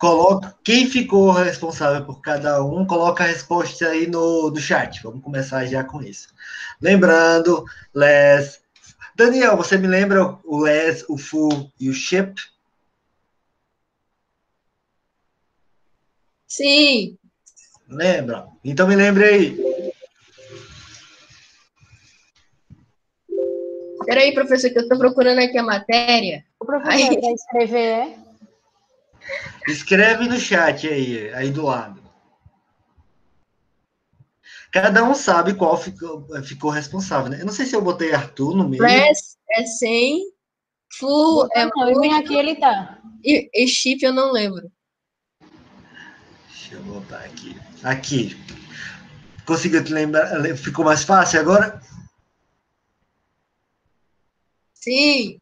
Coloca, quem ficou responsável por cada um, coloca a resposta aí no chat. Vamos começar já com isso. Lembrando, less. Daniel, você me lembra o less, o full e o ship? Sim. Lembra? Então me lembre aí. Peraí, professor, que eu estou procurando aqui a matéria. O professor vai escrever, é? Escreve no chat aí do lado. Cada um sabe qual ficou responsável, né? Eu não sei se eu botei Arthur no meio. Less é 100, full é Não, e bem aqui ele tá. e chip eu não lembro. Deixa eu botar aqui. Aqui. Conseguiu te lembrar? Ficou mais fácil agora? Sim.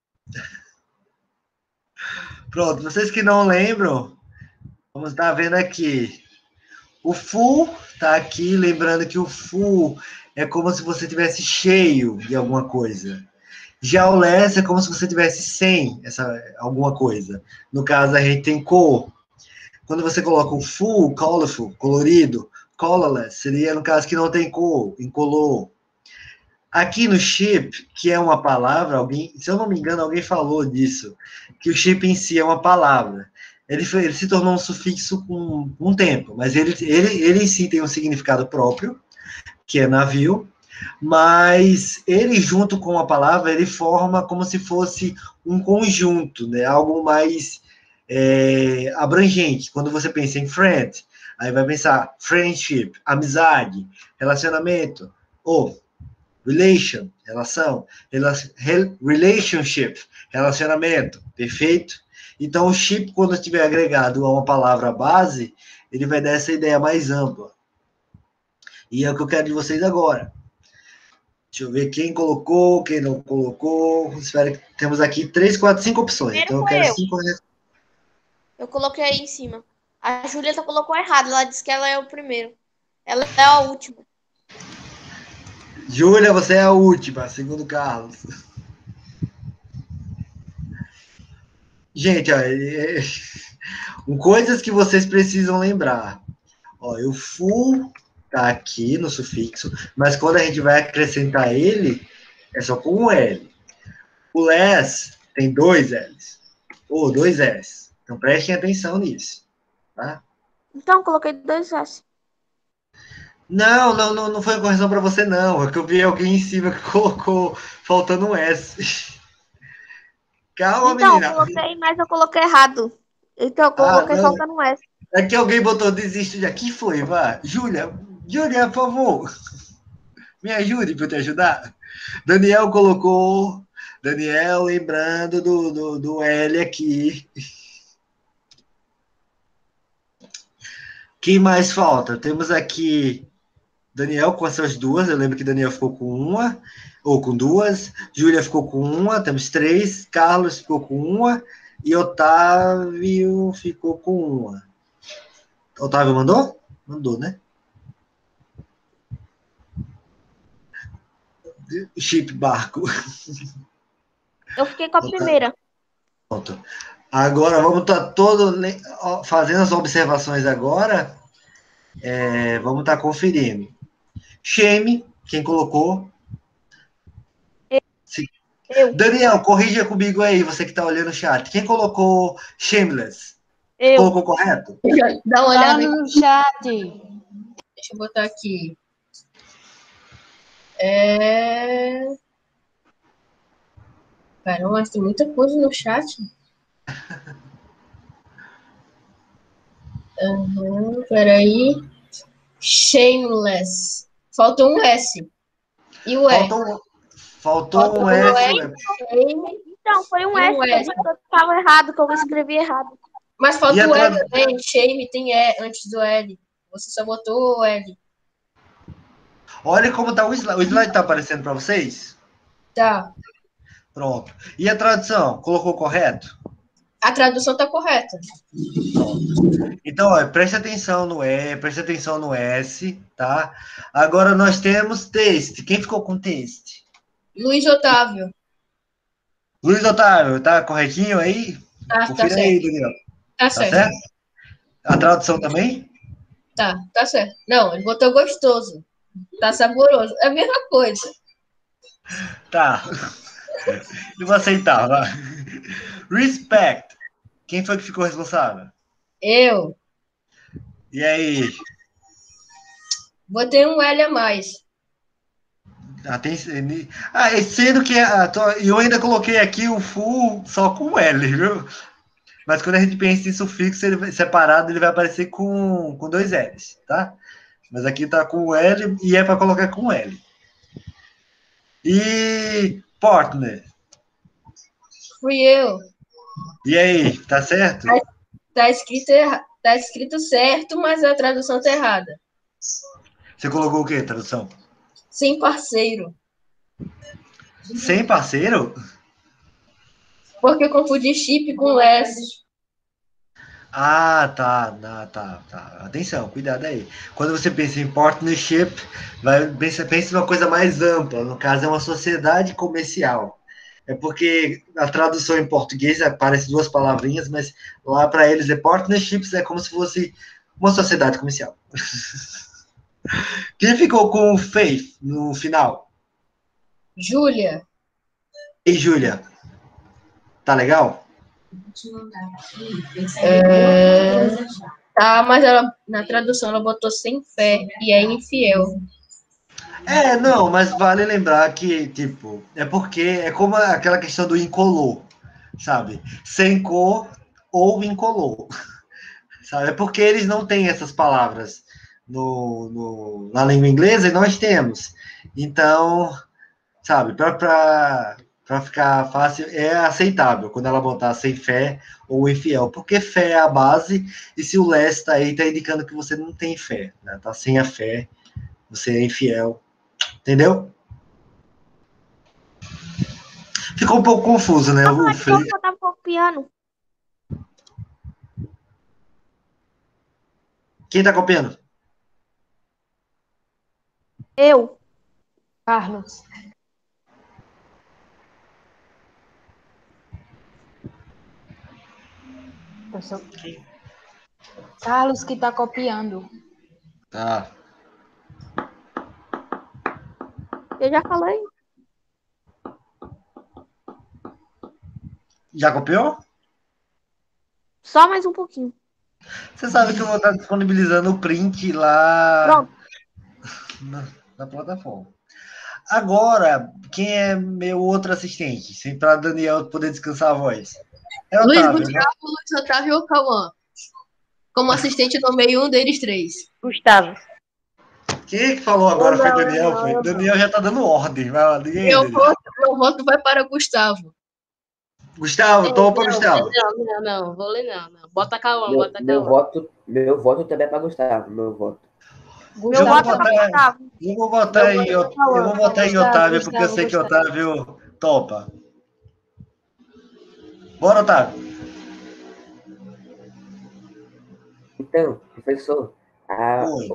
Pronto, vocês que não lembram, vamos estar vendo aqui. O full tá aqui, lembrando que o full é como se você tivesse cheio de alguma coisa. Já o less é como se você tivesse sem alguma coisa. No caso, a gente tem cor. Quando você coloca o full, colorful, colorido, colorless, seria no caso que não tem cor, incolor. Aqui no chip, que é uma palavra, alguém, se eu não me engano, alguém falou disso, que o chip em si é uma palavra. Ele se tornou um sufixo com um tempo, mas ele em si tem um significado próprio, que é navio, mas ele junto com a palavra, ele forma como se fosse um conjunto, né? Algo mais abrangente. Quando você pensa em friend, aí vai pensar friendship, amizade, relacionamento, ou relação, relationship, relacionamento, perfeito? Então, o chip, quando estiver agregado a uma palavra base, ele vai dar essa ideia mais ampla. E é o que eu quero de vocês agora. Deixa eu ver quem colocou, quem não colocou. Espero que temos aqui 3, 4, 5 opções. Primeiro Então, eu foi quero eu. 5. Eu coloquei aí em cima. A Julieta colocou errado. Ela disse que ela é o primeiro. Ela é a última. Júlia, você é a última, segundo Carlos. Gente, coisas que vocês precisam lembrar. Ó, o full tá aqui no sufixo, mas quando a gente vai acrescentar ele, é só com um L. O less tem 2 L's, ou 2 S. Então prestem atenção nisso, tá? Então, coloquei 2 S. Não foi uma correção para você, não. É que eu vi alguém em cima que colocou faltando um S. Calma, Então, eu menina. coloquei, mas eu coloquei errado. Então, eu coloquei Não. faltando um S. É que alguém botou desisto de aqui, foi, vá. Júlia, por favor, me ajude para eu te ajudar. Daniel colocou. Daniel, lembrando do L aqui. Quem mais falta? Temos aqui Daniel com essas duas. Eu lembro que Daniel ficou com uma, ou com duas. Júlia ficou com uma, temos 3. Carlos ficou com uma. E Otávio ficou com uma. Otávio mandou? Mandou, né? Chip barco. Eu fiquei com a primeira. Pronto. Agora vamos estar fazendo as observações agora. Vamos estar conferindo. Shame, quem colocou? Eu. Daniel, corrija comigo aí, você que está olhando o chat. Quem colocou shameless? Eu. Colocou correto? Dá uma Fala olhada no chat. Deixa eu botar aqui. Caramba, tem muita coisa no chat. Peraí. Shameless. Falta um S. E o E? Faltou um S. Então, foi um S que eu estava errado, que eu escrevi errado. Mas falta o E também. Shame tem E antes do L. Você só botou o L. Olha como está o slide. O slide está aparecendo para vocês? Tá. Pronto. E a tradução? Colocou correto? A tradução está correta. Então, preste atenção no E, preste atenção no S, tá? Agora nós temos texto. Quem ficou com texto? Luiz Otávio. Luiz Otávio, tá corretinho aí? Tá Confira certo. aí, Daniel. Tá Tá certo. certo? A tradução também? Tá certo. Não, ele botou gostoso. Tá saboroso. É a mesma coisa. Tá. Eu vou aceitar, vai. Respect. Quem foi que ficou responsável? Eu E aí? botei um L a mais. Sendo que eu ainda coloquei aqui o full só com L, viu? Mas quando a gente pensa em sufixo separado, ele vai aparecer com dois L's, tá? Mas aqui tá com L e é para colocar com L. E partner. Fui eu. E aí, tá certo? Tá escrito certo, mas a tradução tá errada. Você colocou o quê, tradução? Sem parceiro. Sem parceiro? Porque eu confundi chip com S. Tá. Atenção, cuidado aí. Quando você pensa em partnership, pensa em uma coisa mais ampla. No caso, é uma sociedade comercial. É porque a tradução em português aparece duas palavrinhas, mas lá para eles partnerships é como se fosse uma sociedade comercial. Quem ficou com o Faith no final? Júlia. E Júlia? Tá legal? Tá, mas ela, na tradução ela botou sem fé e é infiel. Não, mas vale lembrar que, tipo, é porque é como aquela questão do incolor, sabe? Sem cor ou incolor, sabe? É porque eles não têm essas palavras na língua inglesa e nós temos. Então, sabe, para ficar fácil, é aceitável quando ela botar sem fé ou infiel, porque fé é a base, e se o less tá aí, tá indicando que você não tem fé, né? Tá sem a fé, você é infiel. Entendeu? Ficou um pouco confuso, né? Ah, então eu tava copiando. Quem tá copiando? Eu. Carlos. Professor. Carlos que está copiando. Tá. Eu já falei. Já copiou? Só mais um pouquinho. Você sabe que eu vou estar disponibilizando o print lá Pronto. na plataforma. Agora, quem é meu outro assistente? Sem para Daniel poder descansar a voz. É Luiz Otávio, né? Gustavo, Luiz Otávio ou Cauã. Como assistente, nomeei um deles três. Gustavo. Quem é que falou agora? Foi Daniel? Foi? Daniel já tá dando ordem. Vai lá, diga aí, Daniel. Meu voto vai para Gustavo. Gustavo, topa, Não, Gustavo. não, vou ler não. Bota Cauã, Meu, bota meu Cauã. voto também é para Gustavo, meu voto. Meu voto é pra Gustavo. Eu vou votar em Otávio, porque eu sei que Otávio topa. Bora, Otávio. Então, professor, Oi.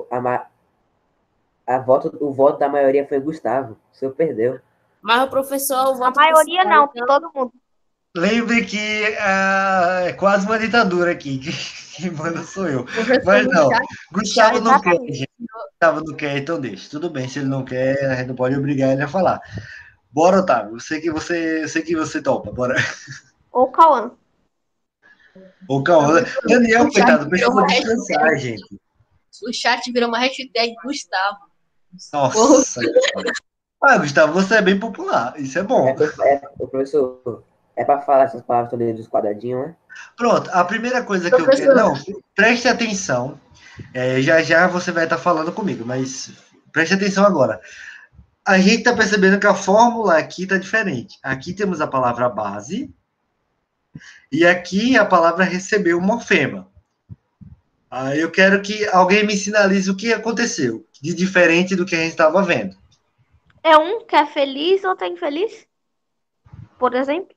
o voto da maioria foi Gustavo. O senhor perdeu. Mas o professor, o A voto maioria principal, não, então, todo mundo. Lembre que é quase uma ditadura aqui. Quem manda sou eu. Mas não, Gustavo não quer, gente. Gustavo não quer, então deixa. Tudo bem, se ele não quer, a gente não pode obrigar ele a falar. Bora, Otávio. Eu sei que você topa. Bora. Ou Cauã. O Cauã. Daniel, coitado, precisa virou uma descansar, gente. O chat virou uma hashtag Gustavo. Nossa. Gustavo, você é bem popular. Isso é bom. O professor, é para falar essas palavras todas dos quadradinhos, né? Pronto, a primeira coisa que eu quero. Não, preste atenção. Já você vai estar falando comigo, mas preste atenção agora. A gente está percebendo que a fórmula aqui está diferente. Aqui temos a palavra base, e aqui a palavra recebeu um morfema. Aí eu quero que alguém me sinalize o que aconteceu, de diferente do que a gente estava vendo. É um que é feliz, outro é infeliz? Por exemplo?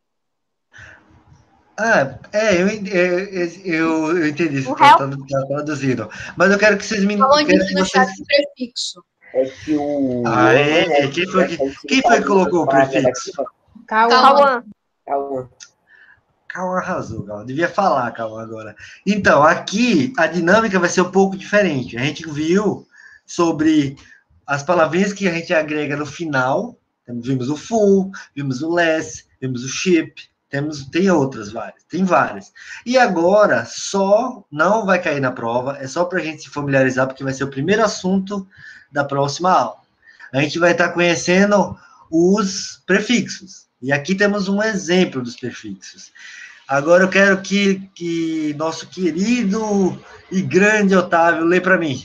Eu entendi, você O está réu? traduzindo. Mas eu quero que vocês me... Falando Quero isso que no vocês... chat prefixo. É que o... Quem foi que colocou o prefixo? Cauã. Cauã. Calma, arrasou, Calma. Devia falar, Calma, agora. Então, aqui a dinâmica vai ser um pouco diferente. A gente viu sobre as palavrinhas que a gente agrega no final. Vimos o full, vimos o less, vimos o ship, tem outras várias, tem várias. E agora, só não vai cair na prova, é só para a gente se familiarizar, porque vai ser o primeiro assunto da próxima aula. A gente vai estar conhecendo os prefixos. E aqui temos um exemplo dos prefixos. Agora eu quero que nosso querido e grande Otávio lê para mim.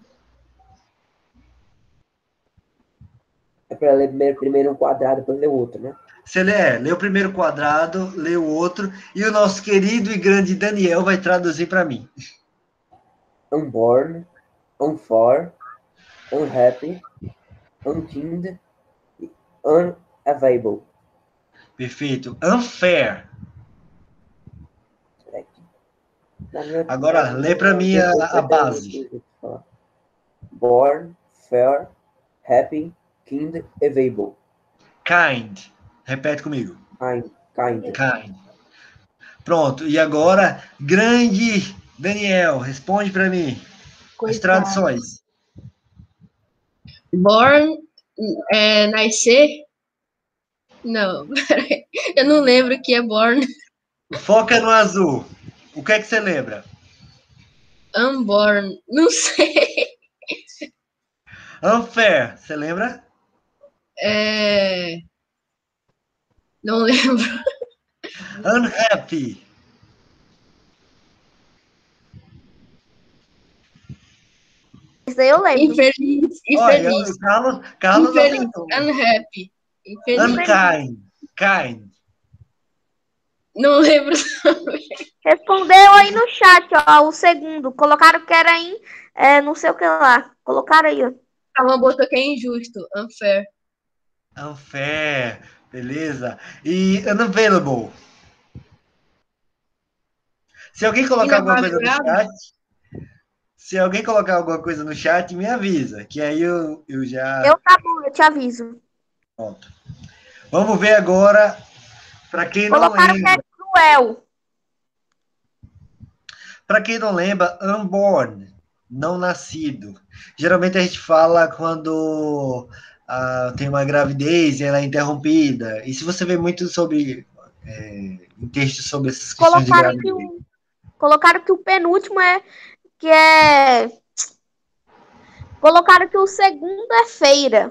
É para ler primeiro um quadrado, depois ler o outro, né? Você lê o primeiro quadrado, lê o outro, e o nosso querido e grande Daniel vai traduzir para mim. Unborn, unfair, unhappy, unkind, unavailable. Perfeito. Unfair. Agora, lê para mim a base. Born, fair, happy, kind, available. Kind. Repete comigo. Kind. Pronto. E agora, grande Daniel, responde para mim. As traduções. Born, nascer? Não, peraí. Eu não lembro o que é born. Foca no azul. O que é que você lembra? Unborn, não sei. Unfair, você lembra? Não lembro. Unhappy. Isso daí eu lembro. Infeliz. Olha, Carlos Infeliz. acertou. Unhappy. Infeliz. Kind. Não lembro. Respondeu aí no chat, ó, o segundo. Colocaram que era não sei o que lá. Colocaram aí, ó. Calma, botou que é injusto. Unfair. Unfair. Beleza. E unavailable. Se alguém colocar alguma coisa no chat... Se alguém colocar alguma coisa no chat, me avisa, que aí eu já... Tá bom, eu te aviso. Pronto. Vamos ver agora, para quem não Colocaram que é lembra. cruel. Para quem não lembra, unborn, não nascido. Geralmente a gente fala quando tem uma gravidez e ela é interrompida. E se você vê muito sobre... em textos sobre essas questões de gravidez. Colocaram que o penúltimo Colocaram que o segundo é feira.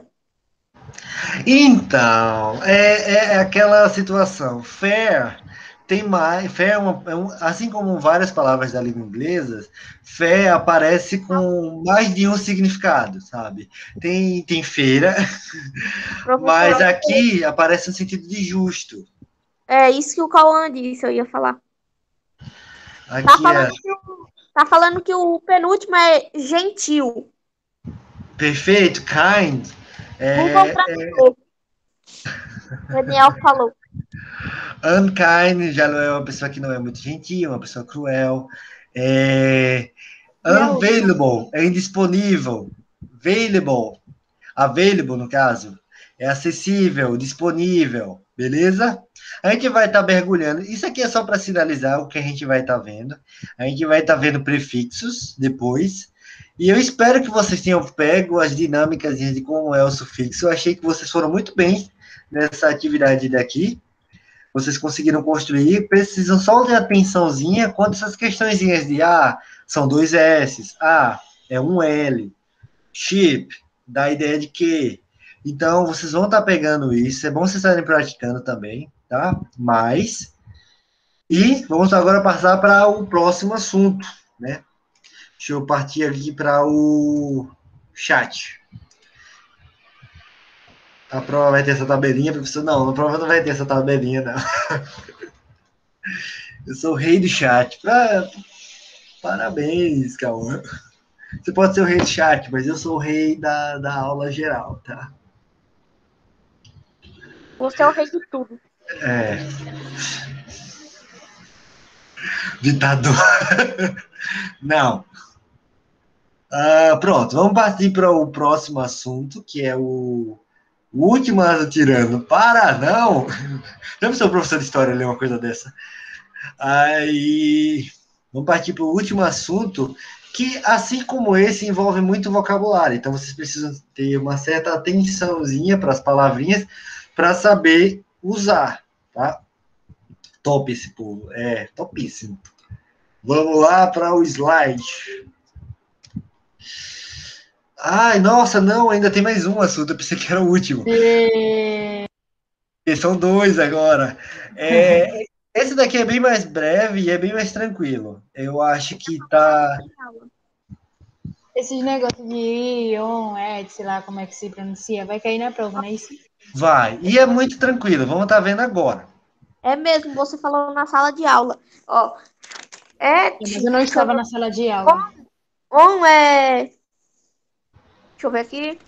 Então, é aquela situação. Fair tem mais. Fair assim como várias palavras da língua inglesa, fair aparece com mais de um significado, sabe? Tem feira, mas aqui aparece no sentido de justo. É isso que o Cauã disse, eu ia falar. Aqui tá falando que o penúltimo é gentil. Perfeito, kind. Daniel falou. Unkind já não é uma pessoa que não é muito gentil, uma pessoa cruel. Unavailable é indisponível. Available, no caso, é acessível, disponível, beleza? A gente vai estar mergulhando. Isso aqui é só para sinalizar o que a gente vai estar vendo. A gente vai estar vendo prefixos depois. E eu espero que vocês tenham pego as dinâmicas de como é o sufixo. Eu achei que vocês foram muito bem nessa atividade daqui. Vocês conseguiram construir. Precisam só de atençãozinha quanto essas questõezinhas de são 2 S, é um L, ship, dá a ideia de que. Então, vocês vão estar pegando isso. É bom vocês estarem praticando também, tá? E vamos agora passar para o próximo assunto, né? Deixa eu partir aqui para o chat. A prova vai ter essa tabelinha, professor? Não, a prova não vai ter essa tabelinha, não. Eu sou o rei do chat. Parabéns, Cauã. Você pode ser o rei do chat, mas eu sou o rei da aula geral, tá? Você é o rei de tudo. Ditador. Não. Pronto, vamos partir para o próximo assunto, que é o último ano tirando. Para, não! Já pensou o professor de história ler uma coisa dessa? Aí, vamos partir para o último assunto, que, assim como esse, envolve muito vocabulário. Então, vocês precisam ter uma certa atençãozinha para as palavrinhas para saber usar, tá? Top esse povo. É, topíssimo. Vamos lá para o slide. Ai, nossa, não, ainda tem mais um assunto. Eu pensei que era o último. São dois agora. Esse daqui é bem mais breve e é bem mais tranquilo. Eu acho que tá. Esses negócios de on, sei lá como é que se pronuncia, vai cair na prova, não é isso? Vai. E é muito tranquilo. Vamos estar vendo agora. É mesmo, você falou na sala de aula. Ó, Mas eu não estava na sala de aula. on é... Deixa eu ver aqui.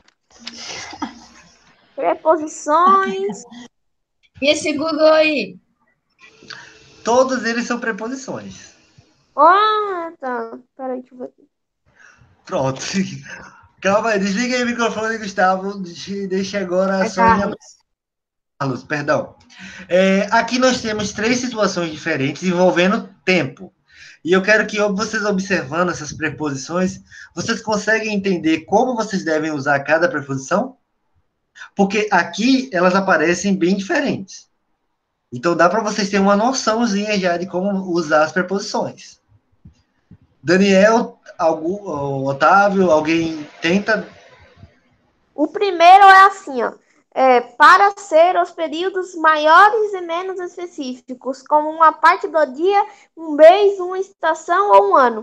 Preposições. E esse Google aí? Todos eles são preposições. Ah, tá. Peraí, deixa eu ver aqui. Pronto. Calma aí, desliga aí o microfone, Gustavo. Deixa agora a Sônia. Carlos, perdão. Aqui nós temos três situações diferentes envolvendo tempo. E eu quero que vocês observando essas preposições, vocês conseguem entender como vocês devem usar cada preposição? Porque aqui elas aparecem bem diferentes. Então dá para vocês terem uma noçãozinha já de como usar as preposições. Daniel, Otávio, alguém tenta? O primeiro é assim, ó. Para ser os períodos maiores e menos específicos, como uma parte do dia, um mês, uma estação ou um ano.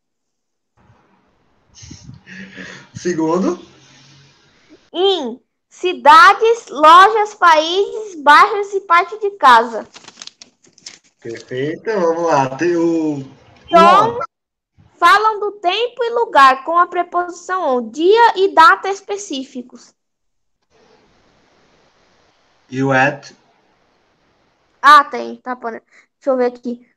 Segundo. Em cidades, lojas, países, bairros e parte de casa. Perfeito, vamos lá. Tem o Então, falam do tempo e lugar com a preposição on, dia e data específicos. E o at? Tem, tá, deixa eu ver aqui.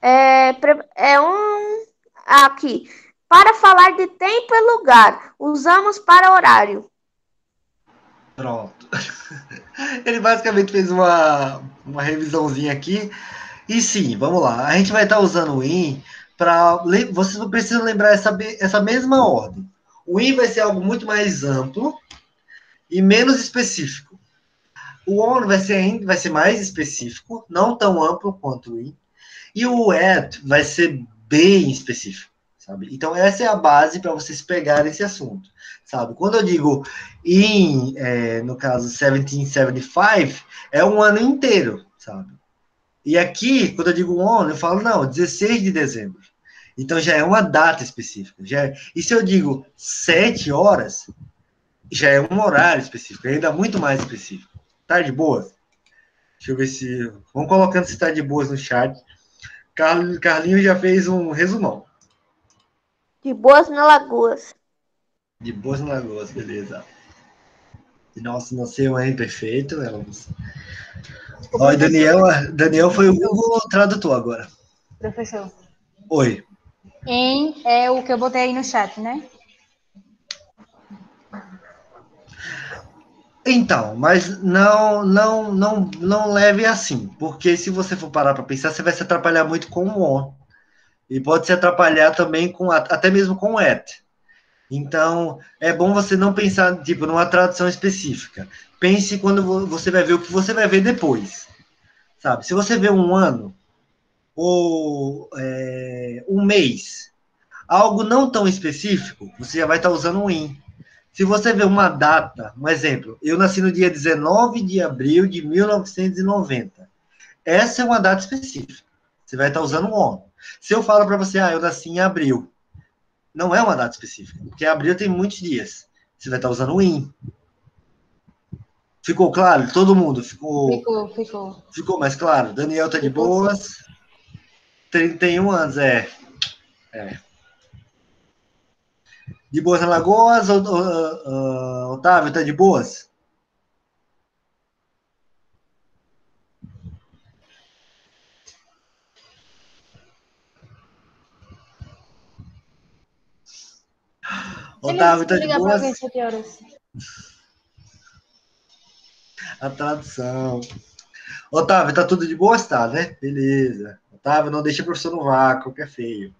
Aqui. Para falar de tempo e lugar, usamos para horário. Pronto. Ele basicamente fez uma revisãozinha aqui. E sim, vamos lá. A gente vai estar usando o in para. Vocês precisam lembrar essa mesma ordem. O in vai ser algo muito mais amplo e menos específico. O on vai ser mais específico, não tão amplo quanto o in. E o at vai ser bem específico, sabe? Então, essa é a base para vocês pegarem esse assunto, sabe? Quando eu digo no caso, 1775, é um ano inteiro, sabe? E aqui, quando eu digo on, eu falo, não, 16 de dezembro. Então, já é uma data específica. E se eu digo 7 horas, já é um horário específico, ainda muito mais específico. Tá de boas? Deixa eu ver se... Vamos colocando se tá de boas no chat. Carlinhos já fez um resumão. De Boas na Lagoas. De boas na Lagoas, beleza. Nossa, não sei o N perfeito. Ó, Daniel foi o Google Tradutor agora. Professor. Oi. Em é o que eu botei aí no chat, né? Então, mas não leve assim, porque se você for parar para pensar, você vai se atrapalhar muito com o on. E pode se atrapalhar também até mesmo com o at. Então, é bom você não pensar, tipo, numa tradução específica. Pense quando você vai ver o que você vai ver depois. Sabe? Se você vê um ano ou um mês, algo não tão específico, você já vai estar usando um in. Se você vê uma data, um exemplo, eu nasci no dia 19 de abril de 1990. Essa é uma data específica. Você vai estar usando um on. Se eu falo para você, eu nasci em abril, não é uma data específica, porque abril tem muitos dias. Você vai estar usando o in. Ficou claro? Todo mundo ficou? Ficou mais claro? Daniel tá de boas. 31 anos, De boas na Lagoas, Otávio, tá de boas? Otávio, tá de boas? A tradução. Otávio, tá tudo de boas? Tá, né? Beleza. Otávio, não deixa o professor no vácuo, que é feio.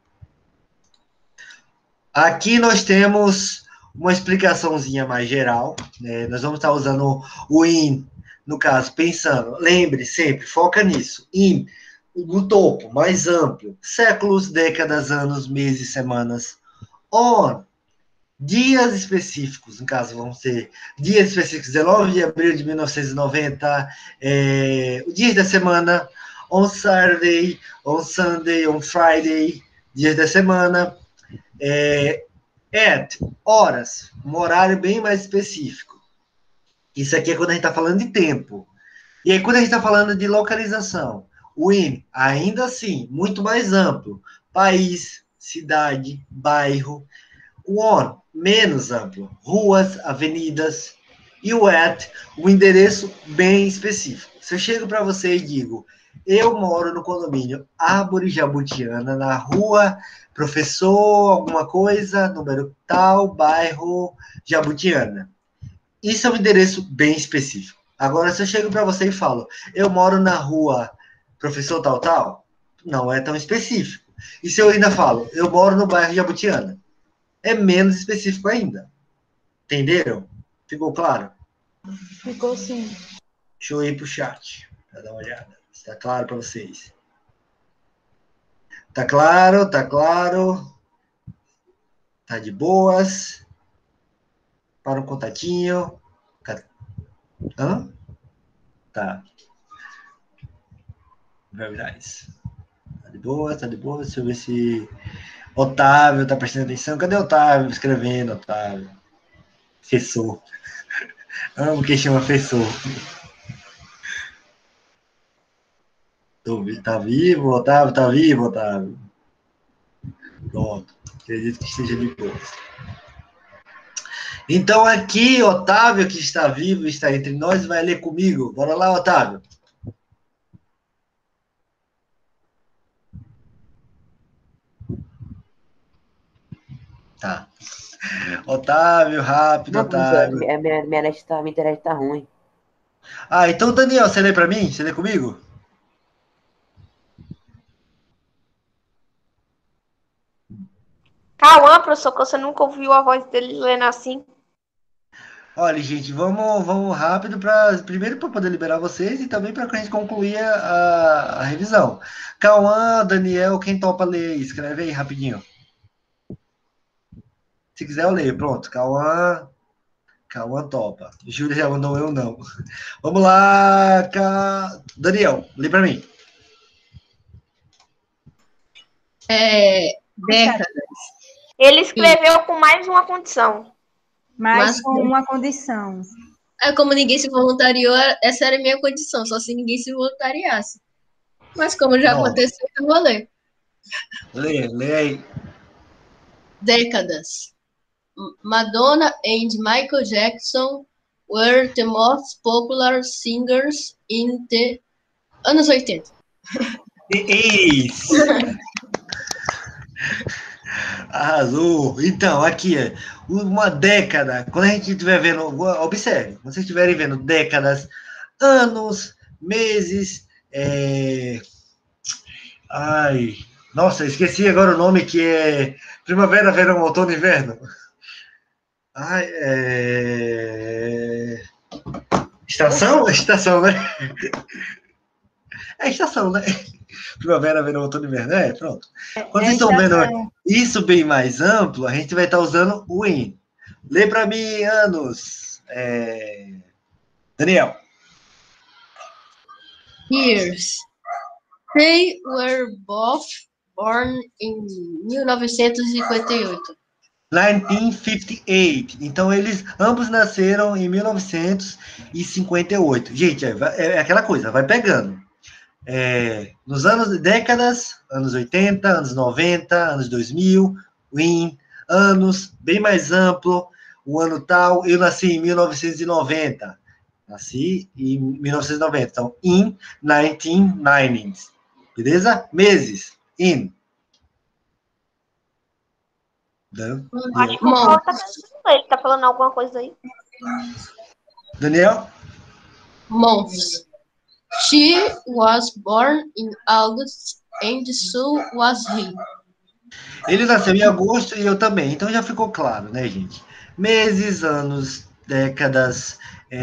Aqui nós temos uma explicaçãozinha mais geral, né? Nós vamos estar usando o in, no caso, pensando. Lembre sempre, foca nisso. In, no topo, mais amplo. Séculos, décadas, anos, meses, semanas. On, dias específicos, no caso, vão ser dias específicos, 19 de abril de 1990, o dia da semana, on Saturday, on Sunday, on Friday, dias da semana, at, horas, um horário bem mais específico. Isso aqui é quando a gente está falando de tempo. E aí, quando a gente está falando de localização, o in, ainda assim, muito mais amplo, país, cidade, bairro. O on, menos amplo, ruas, avenidas. E o at, o endereço bem específico. Se eu chego para você e digo, eu moro no condomínio Árvore Jabutiana, na rua Professor alguma coisa, número tal, bairro Jabutiana. Isso é um endereço bem específico. Agora, se eu chego para você e falo, eu moro na rua Professor tal, tal, não é tão específico. E se eu ainda falo, eu moro no bairro Jabutiana, é menos específico ainda. Entenderam? Ficou claro? Ficou sim. Deixa eu ir pro chat para dar uma olhada. Está claro para vocês? Tá claro, tá claro. Tá de boas. Para um contatinho. Hã? Tá. Verdade. Tá de boa, tá de boa. Deixa eu ver se Otávio tá prestando atenção. Cadê o Otávio escrevendo, Otávio? Fessor. Amo quem chama Fessor. Tá vivo, Otávio? Tá vivo, Otávio? Pronto. Acredito que esteja de boa. Então, aqui, Otávio, que está vivo, está entre nós, vai ler comigo. Bora lá, Otávio. Tá. Otávio, rápido, Não, professor, Otávio. minha internet tá ruim. Ah, então, Daniel, você lê para mim? Você lê comigo? Cauã, professor, que você nunca ouviu a voz dele lendo assim. Olha, gente, vamos rápido primeiro para poder liberar vocês e também para a gente concluir a revisão. Cauã, Daniel, quem topa ler? Escreve aí rapidinho. Se quiser, eu leio. Pronto, Cauã topa. Júlia já mandou eu não. Vamos lá, Daniel, lê para mim. Década. Ele escreveu com mais uma condição. Mas com uma condição. Como ninguém se voluntariou, essa era a minha condição, só se ninguém se voluntariasse. Mas como já aconteceu, eu vou ler. Lê aí. Décadas. Madonna and Michael Jackson were the most popular singers in the anos 80. Isso! Arrasou! Então, aqui, uma década, quando a gente estiver vendo, observe, quando vocês estiverem vendo décadas, anos, meses, ai, nossa, esqueci agora o nome, que é primavera, verão, outono, inverno. Ai, Estação? Estação, né? É estação, né? Primavera, verão, outono, inverno. Pronto. Quando vocês estão vendo isso bem mais amplo, a gente vai estar usando o in. Lê para mim, anos. Daniel. Years. They were both born in 1958. 1958. Então, eles ambos nasceram em 1958. Gente, é aquela coisa, vai pegando. Nos décadas, anos 80, anos 90, anos 2000, win, anos, bem mais amplo, o ano tal, eu nasci em 1990. Nasci em 1990. Então, in 1990s. Beleza? Meses. In. Acho que o Paulo tá pensando ele. Tá falando alguma coisa aí? Daniel? Months. She was born in August and so was he. Ele nasceu em agosto e eu também, então já ficou claro, né, gente? Meses, anos, décadas,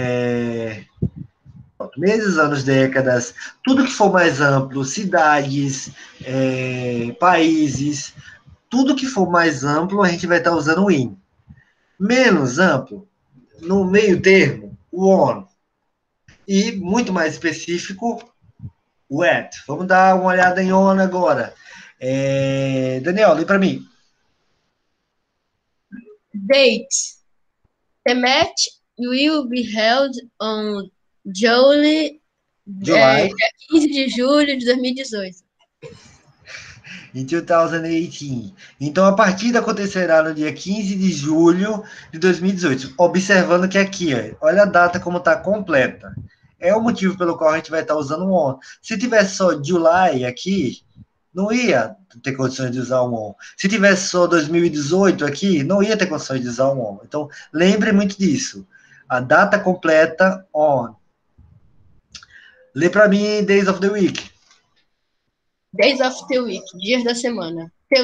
meses, anos, décadas, tudo que for mais amplo, cidades, países, tudo que for mais amplo, a gente vai estar usando o in. Menos amplo, no meio termo, o on. E muito mais específico, o at. Vamos dar uma olhada em on agora. Daniel, lê para mim. Date. The match will be held on July, July. 15 de julho de 2018. Em 2018. Então, a partida acontecerá no dia 15 de julho de 2018. Observando que aqui, olha a data como está completa. É o motivo pelo qual a gente vai estar usando o on. Se tivesse só July aqui, não ia ter condições de usar o on. Se tivesse só 2018 aqui, não ia ter condições de usar o on. Então, lembre muito disso. A data completa, on. Lê para mim Days of the Week. Days of the week, dias da semana. The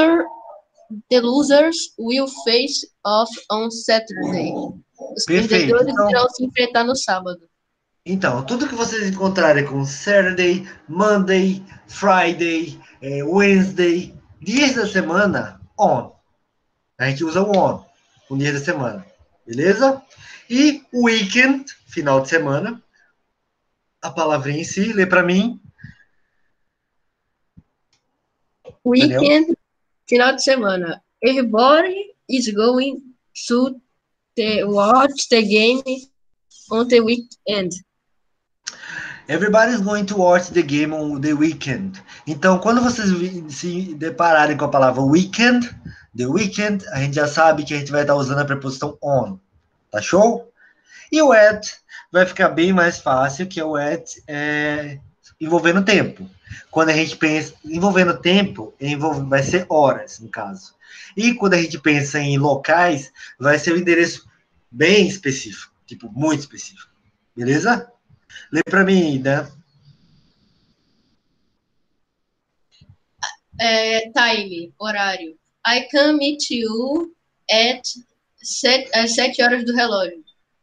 losers will face off on Saturday. Os Perfeito. perdedores Então, irão se enfrentar no sábado. Então, tudo que vocês encontrarem com Saturday, Monday, Friday, Wednesday, dias da semana, on. A gente usa o on, o dia da semana. Beleza? E weekend, final de semana. A palavrinha em si, lê para mim. Weekend, Daniel. Final de semana. Everybody is going to watch the game on the weekend. Everybody is going to watch the game on the weekend. Então, quando vocês se depararem com a palavra weekend, the weekend, a gente já sabe que a gente vai estar usando a preposição on. Tá show? E o at vai ficar bem mais fácil, que o at envolvendo tempo. Quando a gente pensa envolvendo tempo, vai ser horas, no caso. E quando a gente pensa em locais, vai ser um endereço bem específico, tipo, muito específico. Beleza? Lê para mim, né? Time, horário. I can meet you at 7 horas do relógio.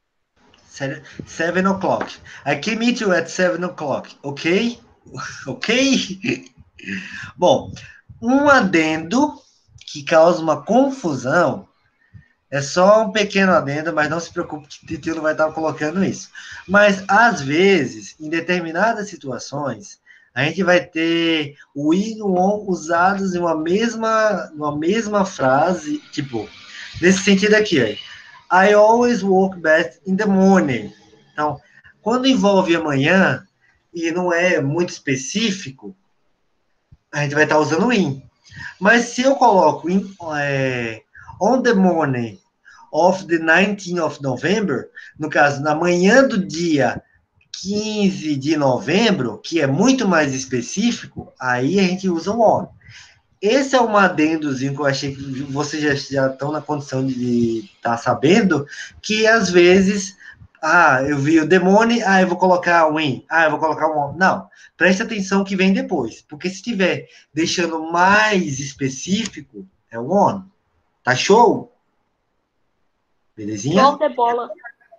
7 o'clock. I can meet you at 7 o'clock. Ok? Ok? Bom, um adendo que causa uma confusão é só um pequeno adendo, mas não se preocupe que o Titilo vai estar colocando isso. Mas, às vezes, em determinadas situações, a gente vai ter o in e o on usados em uma mesma frase, tipo, nesse sentido aqui, I always work best in the morning. Então, quando envolve amanhã e não é muito específico, a gente vai estar usando o in. Mas se eu coloco on the morning of the 19th of November, no caso, na manhã do dia 15 de novembro, que é muito mais específico, aí a gente usa o on. Esse é um adendozinho que eu achei que vocês já estão na condição de estar sabendo, que às vezes, eu vi o demônio, eu vou colocar o in, eu vou colocar o on. Não, preste atenção que vem depois, porque se estiver deixando mais específico, é o on. Tá show? Belezinha? Show de bola.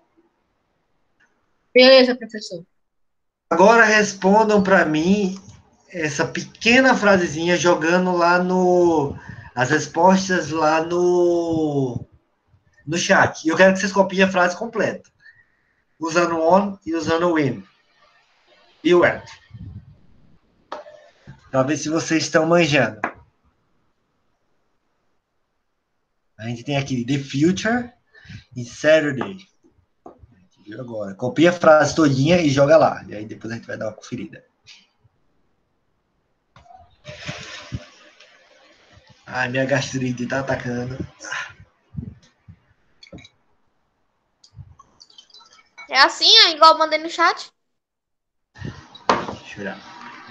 Beleza, professor. Agora respondam para mim essa pequena frasezinha jogando lá as respostas lá no chat. E eu quero que vocês copiem a frase completa, usando on e usando o in. E o at. Para ver se vocês estão manjando. A gente tem aqui the future e Saturday. Viu agora? Copia a frase todinha e joga lá. E aí depois a gente vai dar uma conferida. Ai, minha gastrite tá atacando. É assim, igual eu mandei no chat? Deixa eu olhar.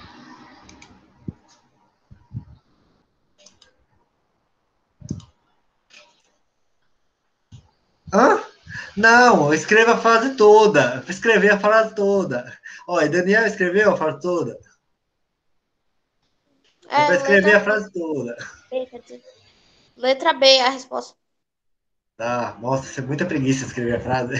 Hã? Não, escreva a frase toda. Escrever a frase toda. Olha, Daniel escreveu a frase toda. É para escrever letra a frase toda. B, quer dizer. Letra B é a resposta. Tá, nossa, isso é muita preguiça escrever a frase.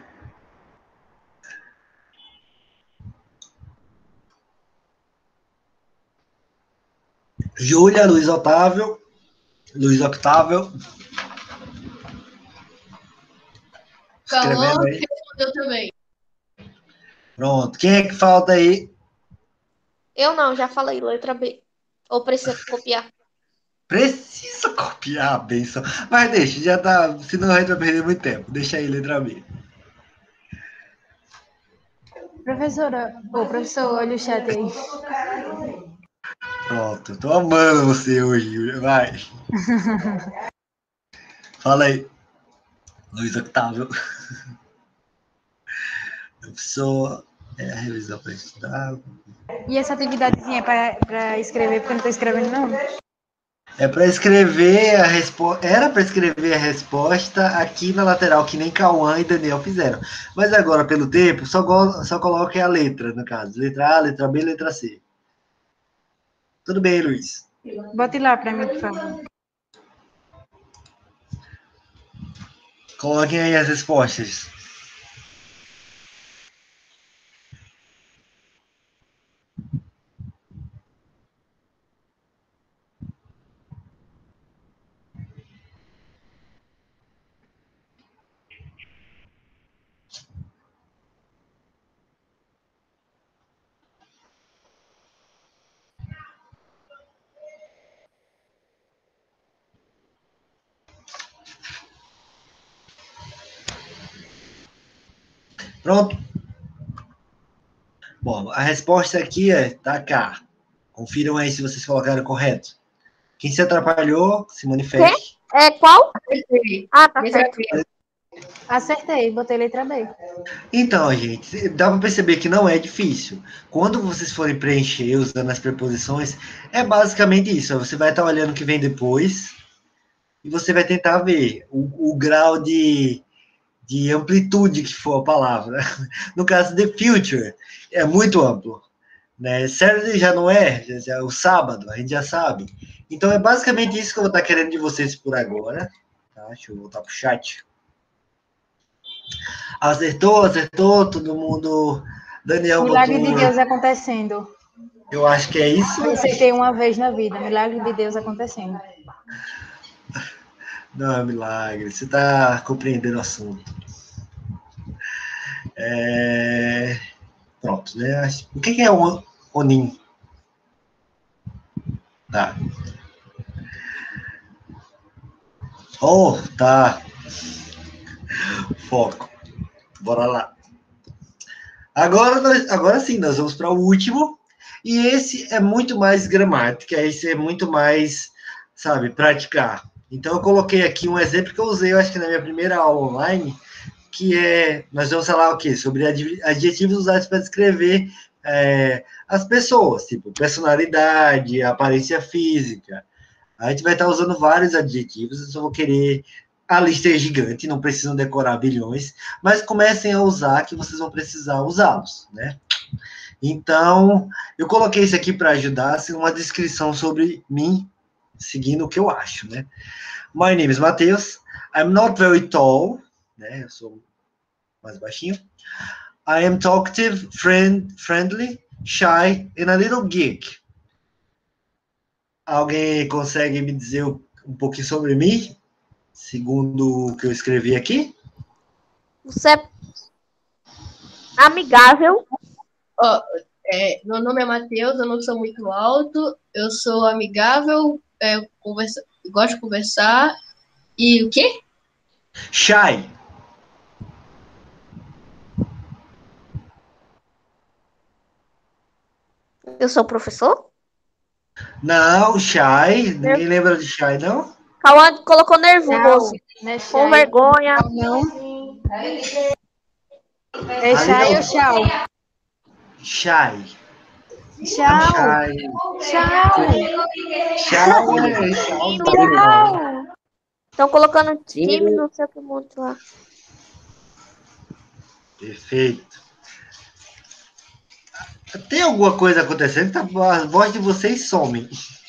Júlia, Luiz Octávio, Cauã escrevendo aí. respondeu também. Pronto. Quem é que falta aí? Eu não, já falei, letra B. Ou precisa copiar? Precisa copiar a benção. Mas deixa, já tá. Senão a gente vai perder muito tempo. Deixa aí, letra B. Professora, ô professor, olha o chat aí. Pronto. Tô amando você hoje, Júlia. Vai. Fala aí. Luiz Octávio. Professor, a revisão para estudar. E essa atividadezinha para escrever, porque eu não tô escrevendo, não? É para escrever a resposta. Era para escrever a resposta aqui na lateral, que nem Cauã e Daniel fizeram. Mas agora, pelo tempo, só coloque a letra, no caso. Letra A, letra B, letra C. Tudo bem, Luiz? Bote lá para mim, por favor. Coloquem aí as respostas. Pronto? Bom, a resposta aqui tá cá. Confiram aí se vocês colocaram correto. Quem se atrapalhou, se manifeste. É qual? Acertei. Ah, tá Letra certo. B. Acertei, botei letra B. Então, gente, dá para perceber que não é difícil. Quando vocês forem preencher usando as preposições, é basicamente isso. Você vai estar olhando o que vem depois e você vai tentar ver o grau de amplitude que for a palavra. No caso de future, é muito amplo. Né? Saturday já não é, já é o sábado, a gente já sabe. Então, é basicamente isso que eu vou estar querendo de vocês por agora. Tá? Deixa eu voltar para o chat. Acertou, todo mundo. Daniel Milagre botou. de Deus acontecendo. Eu acho que é isso. Eu acertei uma vez na vida. Milagre de Deus acontecendo. Não é milagre, você está compreendendo o assunto. Pronto, né? O que é o Onim? Tá. Oh, tá. Foco. Bora lá. Agora sim, nós vamos para o último. E esse é muito mais gramática, esse é muito mais, sabe, praticar. Então, eu coloquei aqui um exemplo que eu usei, eu acho que na minha primeira aula online, que é, nós vamos falar o quê? Sobre adjetivos usados para descrever as pessoas, tipo personalidade, aparência física. A gente vai estar usando vários adjetivos, eu só vou querer... A lista é gigante, não precisam decorar bilhões, mas comecem a usar que vocês vão precisar usá-los, né? Então, eu coloquei isso aqui para ajudar, assim, uma descrição sobre mim, seguindo o que eu acho, né? My name is Matheus. I'm not very tall, né? Eu sou mais baixinho. I am talkative, friendly, shy, and a little geek. Alguém consegue me dizer um pouquinho sobre mim, segundo o que eu escrevi aqui? Você é amigável. Ó, meu nome é Matheus, eu não sou muito alto, eu sou amigável, gosto de conversar. E o quê? Shy. Eu sou professor. Não, shy. Ninguém lembra de shy, não? Cauã colocou nervoso. Não é Com chá, vergonha. não. É chá ou tchau? Shy. Tchau. Tchau. Estão colocando time, não sei o que muito lá. Perfeito. Tem alguma coisa acontecendo? A voz de vocês some.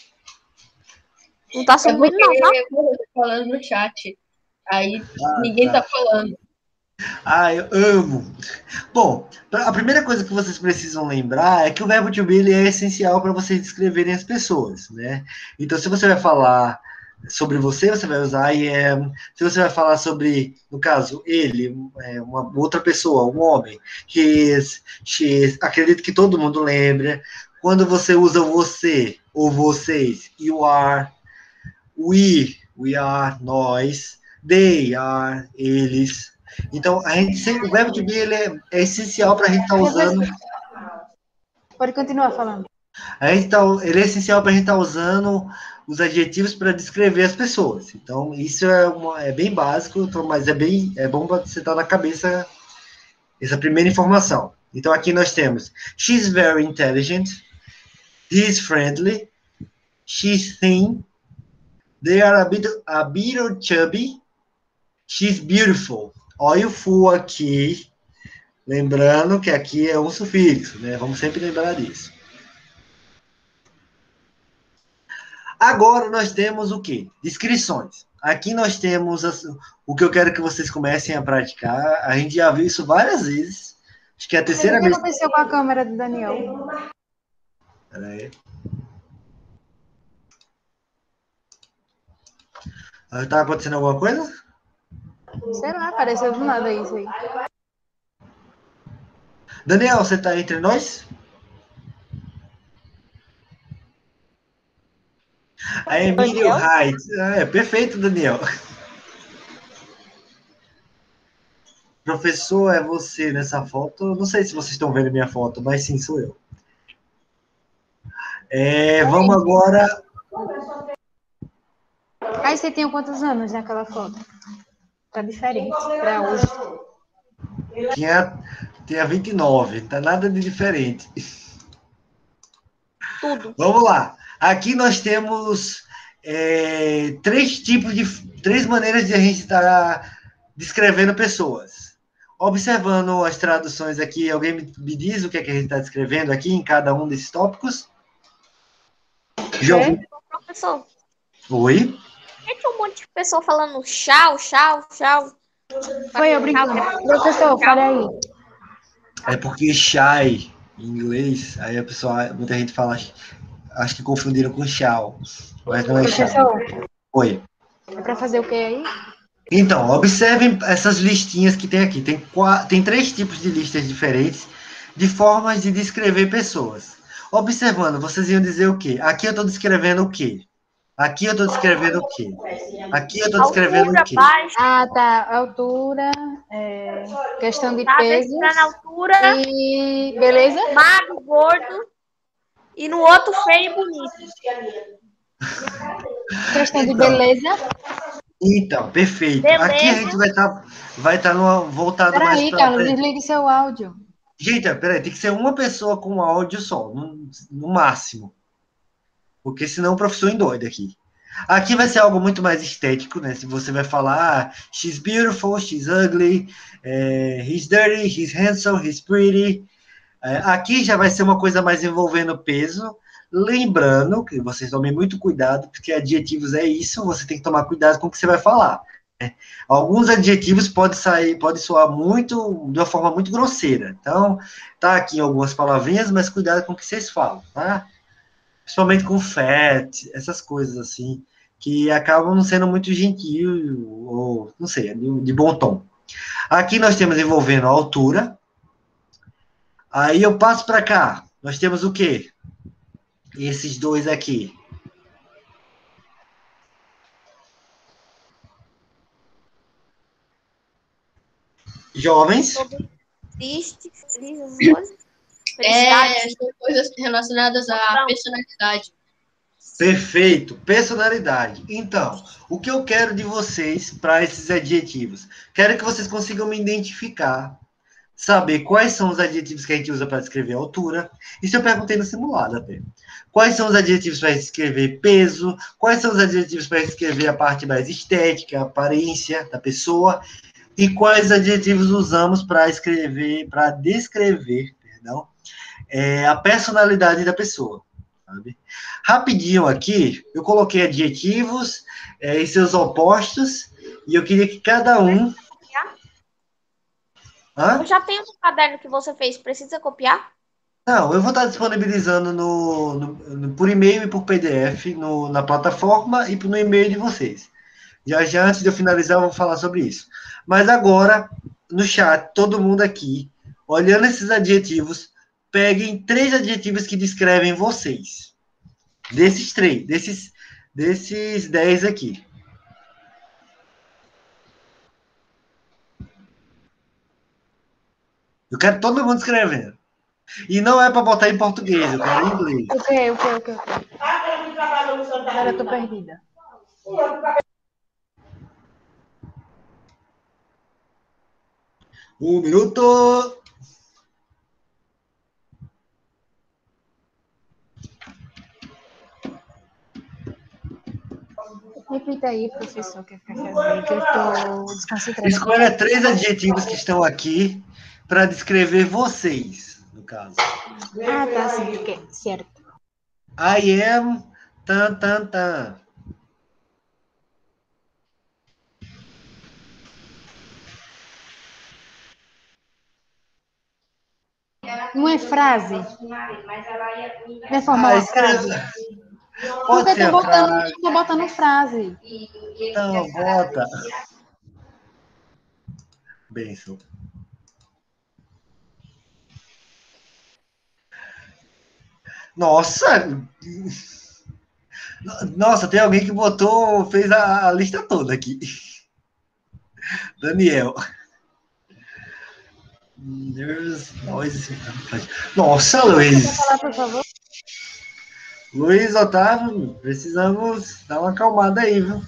Não tá É subindo, porque não, tá? eu tô falando no chat. Aí Ah, ninguém tá. tá falando. Ah, eu amo. Bom, a primeira coisa que vocês precisam lembrar é que o verbo to be ele é essencial para vocês descreverem as pessoas, né? Então, se você vai falar sobre você, você vai usar I am. Se você vai falar sobre, no caso, ele, uma outra pessoa, um homem, he is, she is, acredito que todo mundo lembra. Quando você usa o você ou vocês, you are, we are, nós, they are, eles. Então, o verbo to be ele é essencial para a gente estar usando. Pode continuar falando. Ele é essencial para a gente estar usando os adjetivos para descrever as pessoas. Então, isso é bem básico, mas é bom para você estar na cabeça essa primeira informação. Então, aqui nós temos: she's very intelligent, he's friendly, she's thin, they are a bit chubby, she's beautiful. Olha o full aqui. Lembrando que aqui é um sufixo, né? Vamos sempre lembrar disso. Agora nós temos o quê? Descrições. Aqui nós temos o que eu quero que vocês comecem a praticar. A gente já viu isso várias vezes. Acho que é a O terceira que vez. aconteceu com a câmera do Daniel? Peraí. Tá acontecendo alguma coisa? Sei lá, apareceu do nada isso aí. Daniel, você tá entre nós? A Emílio Daniel? Height. Perfeito, Daniel. Professor, é você nessa foto. Não sei se vocês estão vendo minha foto, mas sim, sou eu. Vamos agora. Aí você tinha quantos anos naquela foto? Tá diferente pra hoje. Tinha 29, tá nada de diferente. Tudo. Vamos lá. Aqui nós temos três maneiras de a gente estar descrevendo pessoas. Observando as traduções aqui, alguém me diz o que é que a gente está descrevendo aqui em cada um desses tópicos? João. Professor, Oi? tinha um monte de pessoa falando tchau, tchau, tchau. Foi eu brincando. Professor, fala aí. É porque shy, em inglês, aí a pessoa, muita gente fala, acho que confundiram com shall, mas não é shall. Professor, Oi. é pra fazer o que aí? Então, observem essas listinhas que tem aqui. Tem três tipos de listas diferentes de formas de descrever pessoas. Observando, vocês iam dizer o quê? Aqui eu estou descrevendo o quê? Aqui eu estou descrevendo o quê? Aqui eu estou descrevendo Altura, o quê? baixa, Ah, tá. Altura, questão de tá pesos na altura, e beleza? magro, gordo, e no outro feio e bonito. Questão de beleza. Então, perfeito. Beleza. Aqui a gente vai estar voltado mais Peraí, para... Carlos, desligue seu áudio. Gente, peraí, tem que ser uma pessoa com áudio só, no máximo. Porque senão o professor endoida aqui. Aqui vai ser algo muito mais estético, né? Se você vai falar, she's beautiful, she's ugly, he's dirty, he's handsome, he's pretty. Aqui já vai ser uma coisa mais envolvendo peso. Lembrando que vocês tomem muito cuidado, porque adjetivos é isso, você tem que tomar cuidado com o que você vai falar. Né? Alguns adjetivos podem soar muito, de uma forma muito grosseira. Então, tá aqui algumas palavrinhas, mas cuidado com o que vocês falam, tá? Principalmente com fat, essas coisas assim, que acabam não sendo muito gentil, ou, não sei, de bom tom. Aqui nós temos envolvendo a altura. Aí eu passo para cá. Nós temos o quê? Esses dois aqui. Jovens. Triste, feliz, essas coisas. Felicidade. São coisas relacionadas à personalidade. Perfeito, personalidade. Então, o que eu quero de vocês para esses adjetivos? Quero que vocês consigam me identificar, saber quais são os adjetivos que a gente usa para descrever a altura. Isso eu perguntei no simulado até. Quais são os adjetivos para descrever peso? Quais são os adjetivos para descrever a parte mais estética, a aparência da pessoa? E quais adjetivos usamos para descrever, a personalidade da pessoa? sabe? Rapidinho aqui, eu coloquei adjetivos e seus opostos, e eu queria que cada um... Hã? Eu já tenho no caderno que você fez. Precisa copiar? Não, eu vou estar disponibilizando por e-mail e por PDF na plataforma e no e-mail de vocês. Já antes de eu finalizar, eu vou falar sobre isso. Mas agora, no chat, todo mundo aqui, olhando esses adjetivos, peguem 3 adjetivos que descrevem vocês. Desses 3, desses 10 aqui. Eu quero todo mundo escrevendo. E não é para botar em português, eu quero em inglês. O quê? Agora eu tô perdida. 1 minuto. Repita aí, professor, que quer fazer, que eu tô desconcentrada. Escolha 3 adjetivos que estão aqui para descrever vocês, no caso. Ah, tá, sim, certo. I am tan, tan, tan. Não é frase? Não é formar uma frase? Pode Porque ser frase. tô botando frase. Então, bota. Benção. Nossa! Nossa, tem alguém que fez a lista toda aqui. Daniel. Nossa, Luiz. Quer falar, por favor? Luiz, Otávio, precisamos dar uma acalmada aí, viu?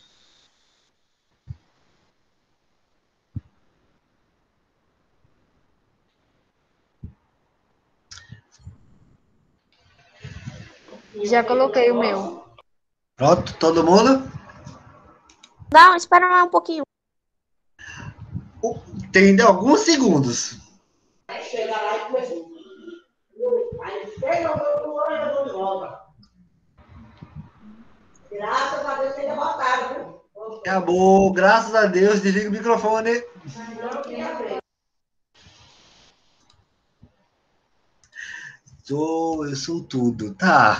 Já coloquei o meu. Pronto, todo mundo? Não, espera mais um pouquinho. Tem alguns segundos. Graças a Deus ainda botaram. Acabou, graças a Deus, desliga o microfone. Eu sou tudo. Tá.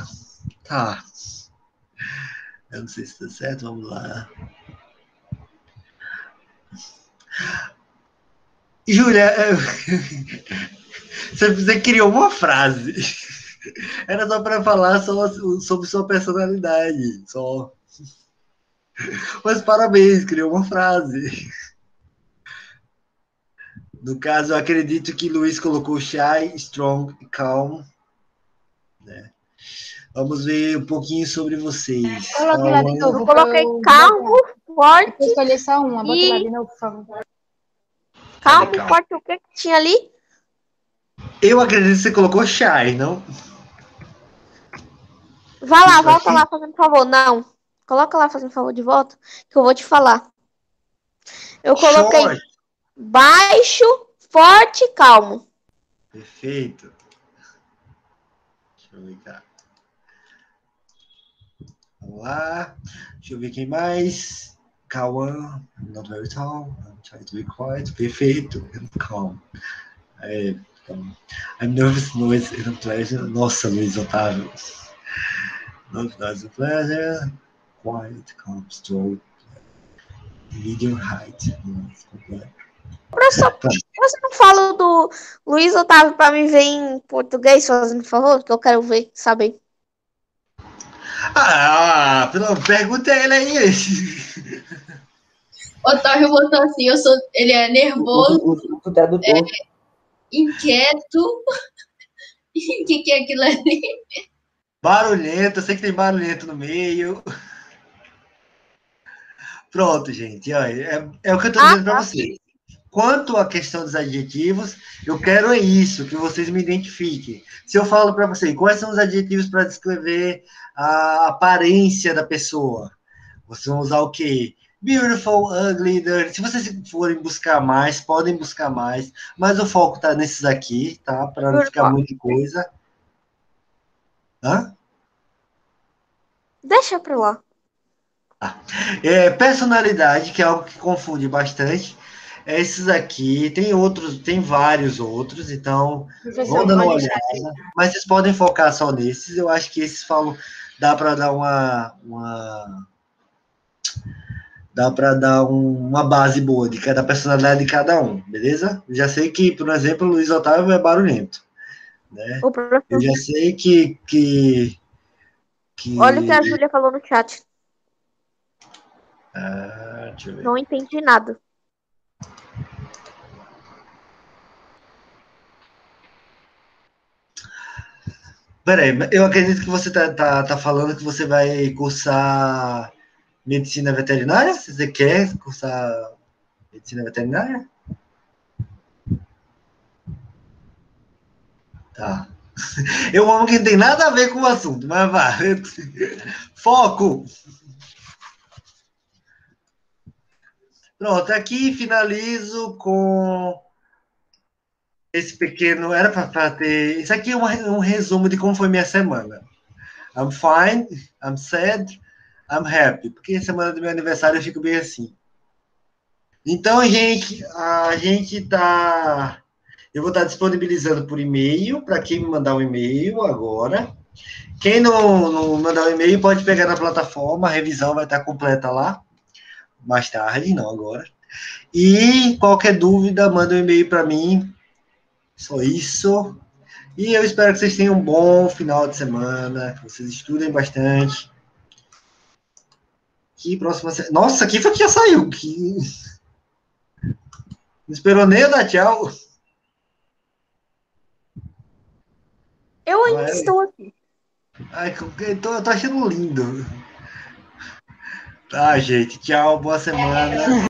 Eu não sei se tá certo, vamos lá. Júlia, você criou uma frase. Era só para falar sobre sua personalidade. Só. Mas parabéns, criou uma frase. No caso, eu acredito que Luiz colocou shy, strong e calm. Né? Vamos ver um pouquinho sobre vocês. Coloque lá de novo. Eu coloquei calmo, forte. Eu escolhi só uma. Bota lá de novo, por favor. Calmo e forte. O que tinha ali? Eu acredito que você colocou shy, não? Vá lá, volta lá, fazendo favor. Não. Coloca lá, fazendo favor, de volta, que eu vou te falar. Eu coloquei Short. baixo, forte e calmo. Perfeito. Deixa eu ver cá. Vamos lá. Deixa eu ver quem mais. Kawan, I'm not very tall. I'm trying to be quiet. Perfeito. Calm. I'm nervous, noise, and pleasure. Nossa, Luiz Otávio. Noise and pleasure. Quiet, calm, strong. Medium height. Professor, você não fala do Luiz Otávio para me ver em português, fazendo favor? Que eu quero ver, saber. Pergunta ele aí. Otávio botou assim, ele é nervoso, O tradutor. inquieto. O que é aquilo ali? Barulhento, eu sei que tem barulhento no meio. Pronto, gente. É o que eu estou dizendo para vocês. Quanto à questão dos adjetivos, eu quero isso, que vocês me identifiquem. Se eu falo para vocês, quais são os adjetivos para descrever a aparência da pessoa? Vocês vão usar o quê? Beautiful, ugly, dirty. Se vocês forem buscar mais, podem buscar mais, mas o foco está nesses aqui, tá? Para não ficar muita coisa. Hã? Deixa pra lá. Personalidade, que é algo que confunde bastante. Esses aqui, tem outros, tem vários outros, então Professor, vão dando uma pode olhada. deixar. Mas vocês podem focar só nesses. Eu acho que esses falam, dá para dar uma base boa de cada personalidade de cada um, beleza? Eu já sei que, por exemplo, o Luiz Otávio é barulhento, né? O professor, Eu já sei olha o que a Júlia falou no chat. deixa eu ver. Não entendi nada. Peraí, eu acredito que você tá falando que você vai cursar medicina veterinária? Você quer cursar medicina veterinária? Tá. Eu amo que não tem nada a ver com o assunto, mas vá. Foco! Pronto, aqui finalizo com esse pequeno. Era para ter. Isso aqui é um resumo de como foi minha semana. I'm fine, I'm sad, I'm happy. Porque semana do meu aniversário eu fico bem assim. Então, gente, a gente tá. Eu vou estar disponibilizando por e-mail, para quem me mandar um e-mail agora. Quem não mandar um e-mail pode pegar na plataforma, a revisão vai estar completa lá. Mais tarde, não agora. E qualquer dúvida, manda um e-mail para mim. Só isso. E eu espero que vocês tenham um bom final de semana, que vocês estudem bastante. Que próxima. Nossa, aqui foi que já saiu. Não esperou nem eu dar tchau. Eu ainda estou aqui. Ai, eu tô achando lindo. Tá, gente. Tchau, boa semana.